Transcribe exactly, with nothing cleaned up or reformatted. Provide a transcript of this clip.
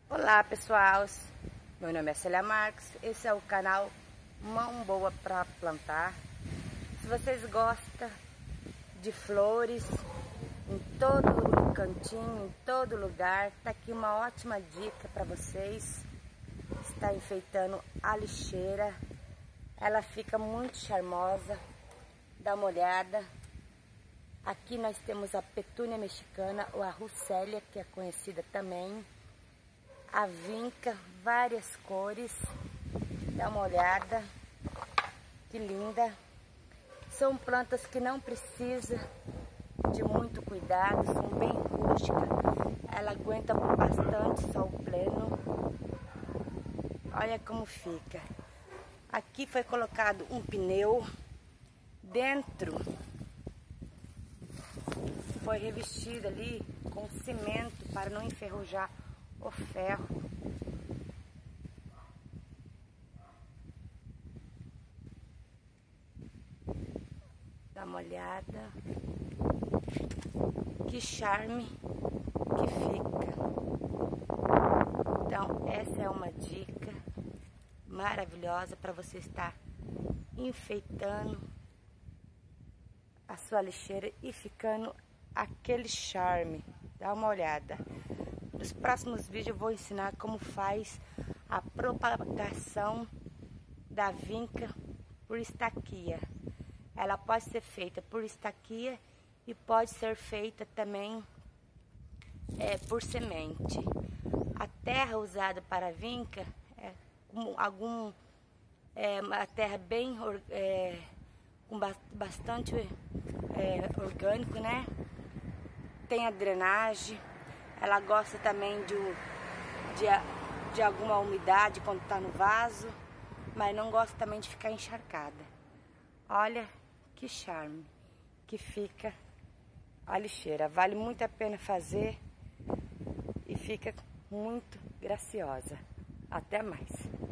Olá pessoal, meu nome é Célia Marques, esse é o canal Mão Boa para Plantar. Se vocês gostam de flores em todo cantinho, em todo lugar, tá aqui uma ótima dica para vocês. Está enfeitando a lixeira, ela fica muito charmosa, dá uma olhada. Aqui nós temos a petúnia mexicana ou a russélia, que é conhecida também. A vinca, várias cores, dá uma olhada, que linda. São plantas que não precisam de muito cuidado, são bem rústicas, ela aguenta bastante sol pleno. Olha como fica. Aqui foi colocado um pneu, dentro foi revestido ali com cimento para não enferrujar o ferro. Dá uma olhada. Que charme que fica. Então, essa é uma dica maravilhosa para você estar enfeitando a sua lixeira e ficando aquele charme. Dá uma olhada. Nos próximos vídeos eu vou ensinar como faz a propagação da vinca por estaquia. Ela pode ser feita por estaquia e pode ser feita também é, por semente. A terra usada para a vinca é algum é, uma terra bem é, com bastante é, orgânico, né? Tem a drenagem. Ela gosta também de, de, de alguma umidade quando está no vaso, mas não gosta também de ficar encharcada. Olha que charme que fica a lixeira. Vale muito a pena fazer e fica muito graciosa. Até mais.